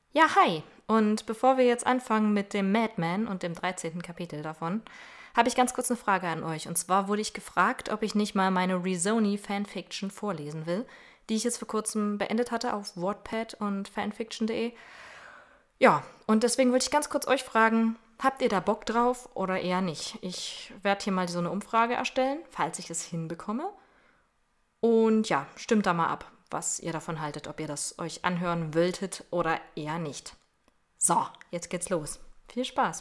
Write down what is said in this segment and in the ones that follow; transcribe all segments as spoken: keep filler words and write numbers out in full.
Ja, hi! Und bevor wir jetzt anfangen mit dem Madman und dem dreizehnten Kapitel davon, habe ich ganz kurz eine Frage an euch. Und zwar wurde ich gefragt, ob ich nicht mal meine Rezoni-Fanfiction vorlesen will, die ich jetzt vor kurzem beendet hatte auf Wattpad und fanfiction punkt de. Ja, und deswegen wollte ich ganz kurz euch fragen, habt ihr da Bock drauf oder eher nicht? Ich werde hier mal so eine Umfrage erstellen, falls ich es hinbekomme. Und ja, stimmt da mal ab, was ihr davon haltet, ob ihr das euch anhören wolltet oder eher nicht. So, jetzt geht's los. Viel Spaß.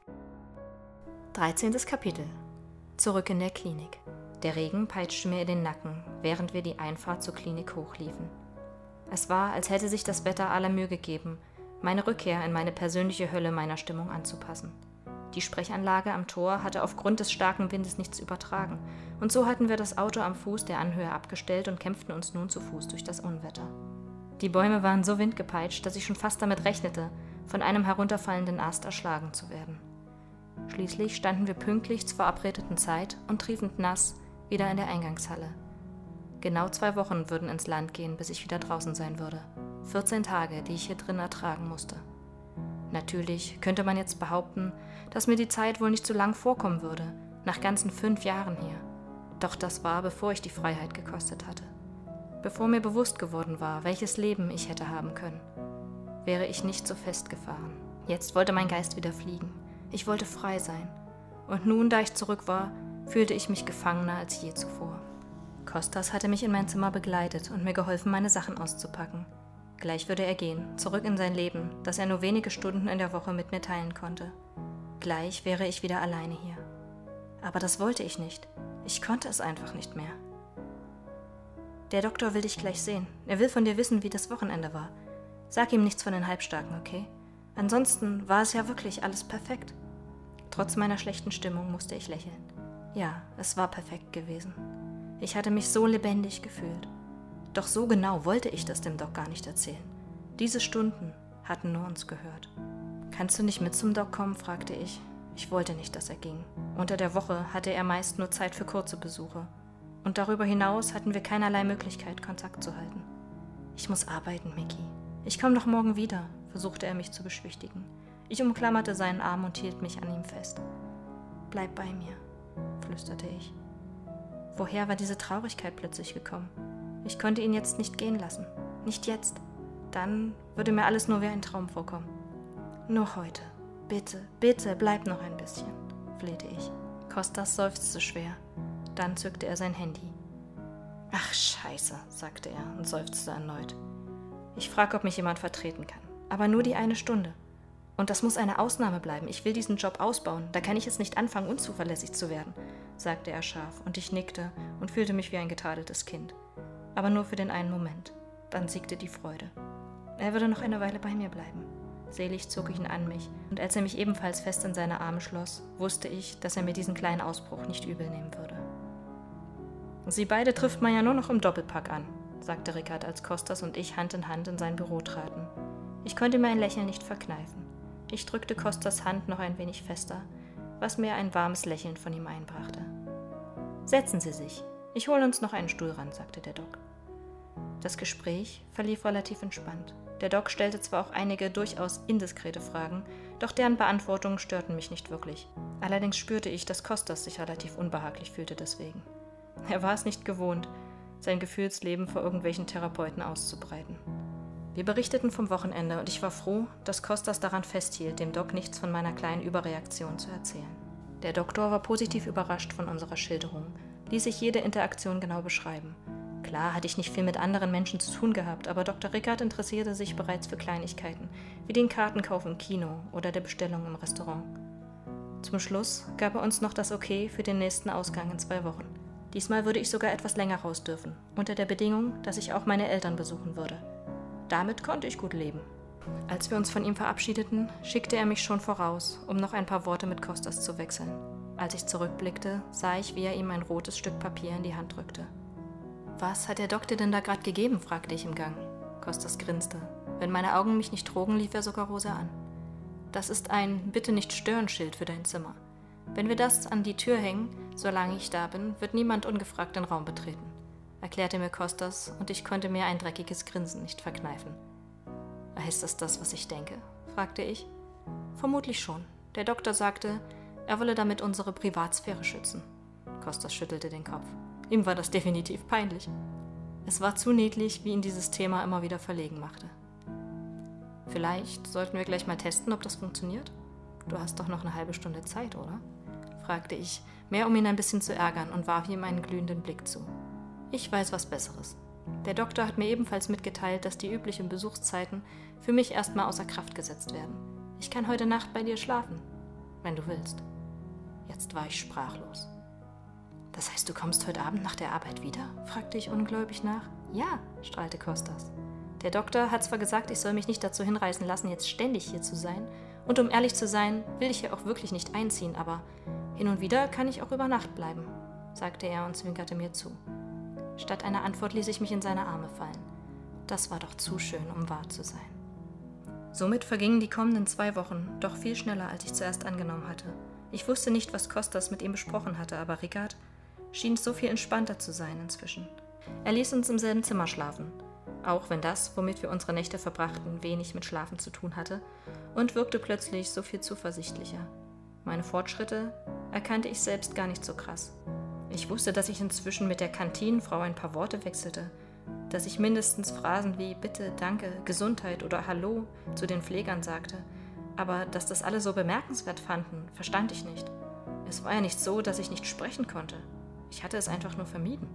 dreizehntes Kapitel. Zurück in der Klinik. Der Regen peitschte mir in den Nacken, während wir die Einfahrt zur Klinik hochliefen. Es war, als hätte sich das Wetter aller Mühe gegeben, meine Rückkehr in meine persönliche Hölle meiner Stimmung anzupassen. Die Sprechanlage am Tor hatte aufgrund des starken Windes nichts übertragen, und so hatten wir das Auto am Fuß der Anhöhe abgestellt und kämpften uns nun zu Fuß durch das Unwetter. Die Bäume waren so windgepeitscht, dass ich schon fast damit rechnete, von einem herunterfallenden Ast erschlagen zu werden. Schließlich standen wir pünktlich zur verabredeten Zeit und triefend nass wieder in der Eingangshalle. Genau zwei Wochen würden ins Land gehen, bis ich wieder draußen sein würde. vierzehn Tage, die ich hier drin ertragen musste. Natürlich könnte man jetzt behaupten, dass mir die Zeit wohl nicht so lang vorkommen würde, nach ganzen fünf Jahren hier. Doch das war, bevor ich die Freiheit gekostet hatte. Bevor mir bewusst geworden war, welches Leben ich hätte haben können. Wäre ich nicht so festgefahren. Jetzt wollte mein Geist wieder fliegen. Ich wollte frei sein. Und nun, da ich zurück war, fühlte ich mich gefangener als je zuvor. Kostas hatte mich in mein Zimmer begleitet und mir geholfen, meine Sachen auszupacken. Gleich würde er gehen, zurück in sein Leben, das er nur wenige Stunden in der Woche mit mir teilen konnte. Gleich wäre ich wieder alleine hier. Aber das wollte ich nicht. Ich konnte es einfach nicht mehr. Der Doktor will dich gleich sehen. Er will von dir wissen, wie das Wochenende war. Sag ihm nichts von den Halbstarken, okay? Ansonsten war es ja wirklich alles perfekt. Trotz meiner schlechten Stimmung musste ich lächeln. Ja, es war perfekt gewesen. Ich hatte mich so lebendig gefühlt. Doch so genau wollte ich das dem Doc gar nicht erzählen. Diese Stunden hatten nur uns gehört. »Kannst du nicht mit zum Doc kommen?« fragte ich. Ich wollte nicht, dass er ging. Unter der Woche hatte er meist nur Zeit für kurze Besuche. Und darüber hinaus hatten wir keinerlei Möglichkeit, Kontakt zu halten. »Ich muss arbeiten, Mickey. Ich komme doch morgen wieder«, versuchte er mich zu beschwichtigen. Ich umklammerte seinen Arm und hielt mich an ihm fest. »Bleib bei mir«, flüsterte ich. Woher war diese Traurigkeit plötzlich gekommen? Ich konnte ihn jetzt nicht gehen lassen. Nicht jetzt. Dann würde mir alles nur wie ein Traum vorkommen. Nur heute. Bitte, bitte, bleib noch ein bisschen, flehte ich. Kostas seufzte schwer. Dann zückte er sein Handy. Ach, scheiße, sagte er und seufzte erneut. Ich frage, ob mich jemand vertreten kann. Aber nur die eine Stunde. Und das muss eine Ausnahme bleiben. Ich will diesen Job ausbauen. Da kann ich jetzt nicht anfangen, unzuverlässig zu werden, sagte er scharf, und ich nickte und fühlte mich wie ein getadeltes Kind. Aber nur für den einen Moment. Dann siegte die Freude. Er würde noch eine Weile bei mir bleiben. Selig zog ich ihn an mich, und als er mich ebenfalls fest in seine Arme schloss, wusste ich, dass er mir diesen kleinen Ausbruch nicht übel nehmen würde. Sie beide trifft man ja nur noch im Doppelpack an, sagte Rickard, als Kostas und ich Hand in Hand in sein Büro traten. Ich konnte mir ein Lächeln nicht verkneifen. Ich drückte Kostas Hand noch ein wenig fester, was mir ein warmes Lächeln von ihm einbrachte. »Setzen Sie sich. Ich hole uns noch einen Stuhl ran«, sagte der Doc. Das Gespräch verlief relativ entspannt. Der Doc stellte zwar auch einige durchaus indiskrete Fragen, doch deren Beantwortungen störten mich nicht wirklich. Allerdings spürte ich, dass Kostas sich relativ unbehaglich fühlte deswegen. Er war es nicht gewohnt, sein Gefühlsleben vor irgendwelchen Therapeuten auszubreiten. Wir berichteten vom Wochenende und ich war froh, dass Kostas daran festhielt, dem Doc nichts von meiner kleinen Überreaktion zu erzählen. Der Doktor war positiv überrascht von unserer Schilderung, ließ sich jede Interaktion genau beschreiben. Klar hatte ich nicht viel mit anderen Menschen zu tun gehabt, aber Doktor Rickard interessierte sich bereits für Kleinigkeiten, wie den Kartenkauf im Kino oder der Bestellung im Restaurant. Zum Schluss gab er uns noch das Okay für den nächsten Ausgang in zwei Wochen. Diesmal würde ich sogar etwas länger raus dürfen, unter der Bedingung, dass ich auch meine Eltern besuchen würde. Damit konnte ich gut leben. Als wir uns von ihm verabschiedeten, schickte er mich schon voraus, um noch ein paar Worte mit Kostas zu wechseln. Als ich zurückblickte, sah ich, wie er ihm ein rotes Stück Papier in die Hand drückte. »Was hat der Doktor denn da gerade gegeben?« fragte ich im Gang. Kostas grinste. Wenn meine Augen mich nicht trogen, lief er sogar Rosa an. »Das ist ein Bitte-nicht-stören-Schild für dein Zimmer. Wenn wir das an die Tür hängen, solange ich da bin, wird niemand ungefragt den Raum betreten«, erklärte mir Kostas, und ich konnte mir ein dreckiges Grinsen nicht verkneifen. Heißt das das, was ich denke? Fragte ich. Vermutlich schon. Der Doktor sagte, er wolle damit unsere Privatsphäre schützen. Kostas schüttelte den Kopf. Ihm war das definitiv peinlich. Es war zu niedlich, wie ihn dieses Thema immer wieder verlegen machte. Vielleicht sollten wir gleich mal testen, ob das funktioniert? Du hast doch noch eine halbe Stunde Zeit, oder? Fragte ich, mehr um ihn ein bisschen zu ärgern und warf ihm einen glühenden Blick zu. Ich weiß was Besseres. Der Doktor hat mir ebenfalls mitgeteilt, dass die üblichen Besuchszeiten für mich erstmal außer Kraft gesetzt werden. Ich kann heute Nacht bei dir schlafen, wenn du willst. Jetzt war ich sprachlos. Das heißt, du kommst heute Abend nach der Arbeit wieder? Fragte ich ungläubig nach. Ja, strahlte Kostas. Der Doktor hat zwar gesagt, ich soll mich nicht dazu hinreißen lassen, jetzt ständig hier zu sein. Und um ehrlich zu sein, will ich ja auch wirklich nicht einziehen, aber hin und wieder kann ich auch über Nacht bleiben, sagte er und zwinkerte mir zu. Statt einer Antwort ließ ich mich in seine Arme fallen. Das war doch zu schön, um wahr zu sein. Somit vergingen die kommenden zwei Wochen doch viel schneller, als ich zuerst angenommen hatte. Ich wusste nicht, was Kostas mit ihm besprochen hatte, aber Richard schien so viel entspannter zu sein inzwischen. Er ließ uns im selben Zimmer schlafen, auch wenn das, womit wir unsere Nächte verbrachten, wenig mit Schlafen zu tun hatte, und wirkte plötzlich so viel zuversichtlicher. Meine Fortschritte erkannte ich selbst gar nicht so krass. Ich wusste, dass ich inzwischen mit der Kantinenfrau ein paar Worte wechselte, dass ich mindestens Phrasen wie Bitte, Danke, Gesundheit oder Hallo zu den Pflegern sagte, aber dass das alle so bemerkenswert fanden, verstand ich nicht. Es war ja nicht so, dass ich nicht sprechen konnte. Ich hatte es einfach nur vermieden.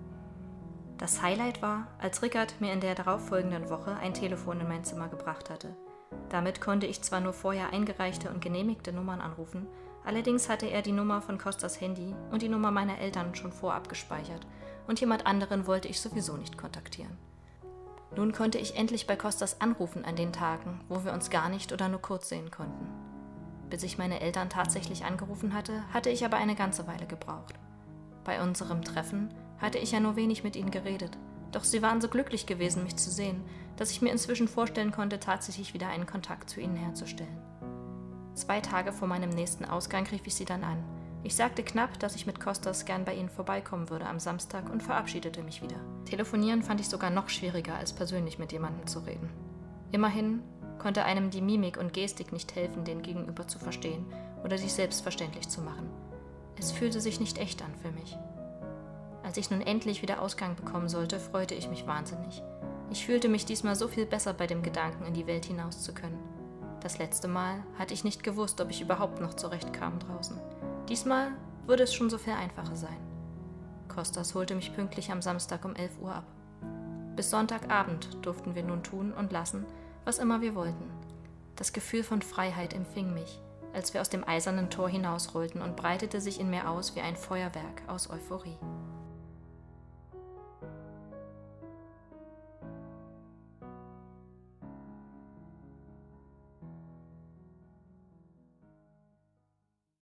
Das Highlight war, als Richard mir in der darauffolgenden Woche ein Telefon in mein Zimmer gebracht hatte. Damit konnte ich zwar nur vorher eingereichte und genehmigte Nummern anrufen, allerdings hatte er die Nummer von Kostas Handy und die Nummer meiner Eltern schon vorab gespeichert und jemand anderen wollte ich sowieso nicht kontaktieren. Nun konnte ich endlich bei Kostas anrufen an den Tagen, wo wir uns gar nicht oder nur kurz sehen konnten. Bis ich meine Eltern tatsächlich angerufen hatte, hatte ich aber eine ganze Weile gebraucht. Bei unserem Treffen hatte ich ja nur wenig mit ihnen geredet, doch sie waren so glücklich gewesen, mich zu sehen, dass ich mir inzwischen vorstellen konnte, tatsächlich wieder einen Kontakt zu ihnen herzustellen. Zwei Tage vor meinem nächsten Ausgang rief ich sie dann an. Ich sagte knapp, dass ich mit Kostas gern bei ihnen vorbeikommen würde am Samstag und verabschiedete mich wieder. Telefonieren fand ich sogar noch schwieriger, als persönlich mit jemandem zu reden. Immerhin konnte einem die Mimik und Gestik nicht helfen, den Gegenüber zu verstehen oder sich selbstverständlich zu machen. Es fühlte sich nicht echt an für mich. Als ich nun endlich wieder Ausgang bekommen sollte, freute ich mich wahnsinnig. Ich fühlte mich diesmal so viel besser bei dem Gedanken, in die Welt hinaus zu können. Das letzte Mal hatte ich nicht gewusst, ob ich überhaupt noch zurechtkam draußen. Diesmal würde es schon so viel einfacher sein. Kostas holte mich pünktlich am Samstag um elf Uhr ab. Bis Sonntagabend durften wir nun tun und lassen, was immer wir wollten. Das Gefühl von Freiheit empfing mich, als wir aus dem eisernen Tor hinausrollten und breitete sich in mir aus wie ein Feuerwerk aus Euphorie.